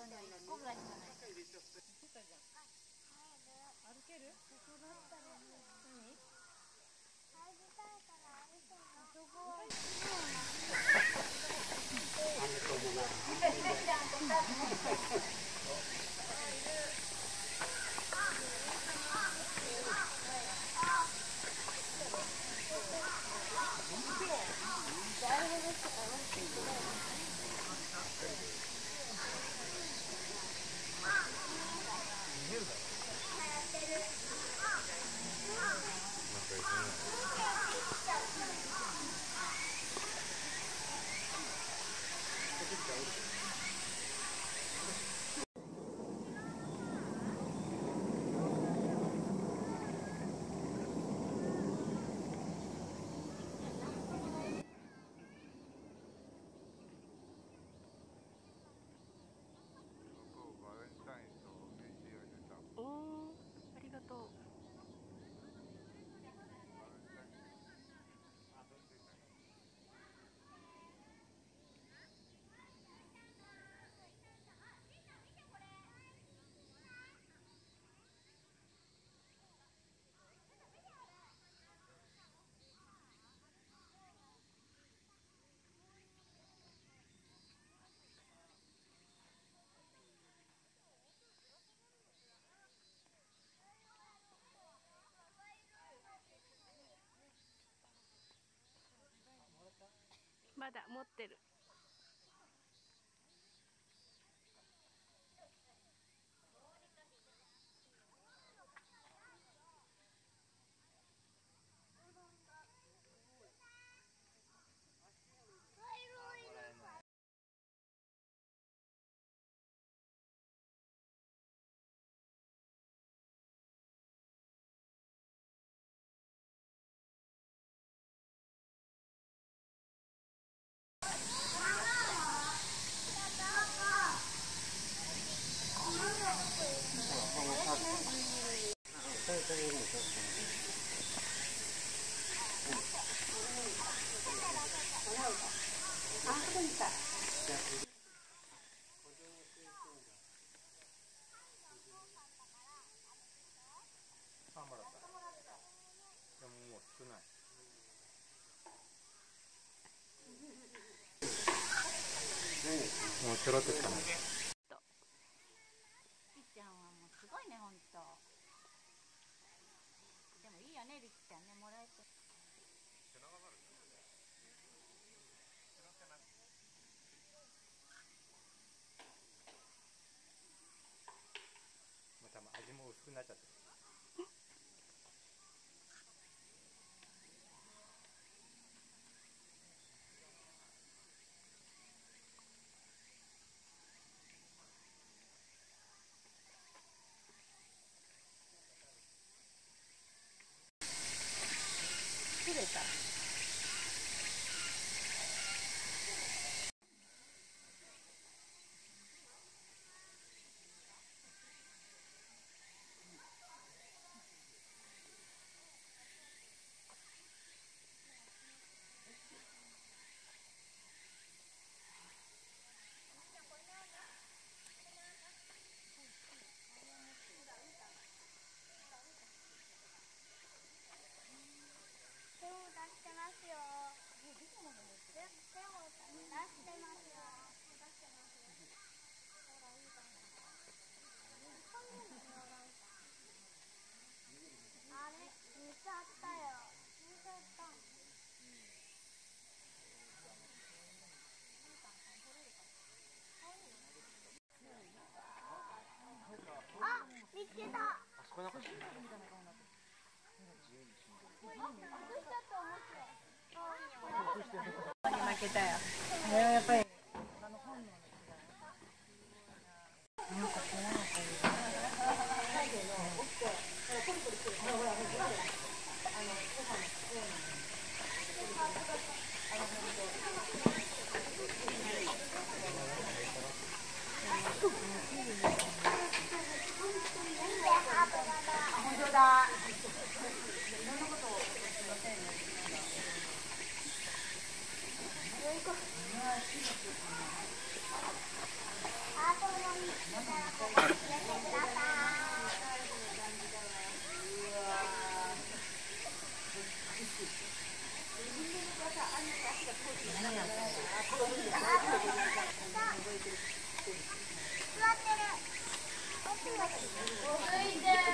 当に1個ぐらいしかない。 歩ける？ここだったらもう何？入りたいから歩けない。そこはありがとう。まだ持ってる。あ、そこにいた。 あ、もらった。でももう少ない。もうちょろっとしかない。 りっちゃんはもうすごいね、ほんと。でもいいよね、りっちゃんね、もらえて。 もう多分味も薄くなっちゃってる。 切れた。 手を出してますよ。手を出してますよ。ほら、いいかな。あれ、見ちゃったよ。見ちゃった。あ、見つけた。あそこなんか死んでるみたいな顔になってる。これ、隠したと思ってよ。 負けたよ。 やっぱり。本当だ。いろんなことをすいませんね。ハートの座ってる。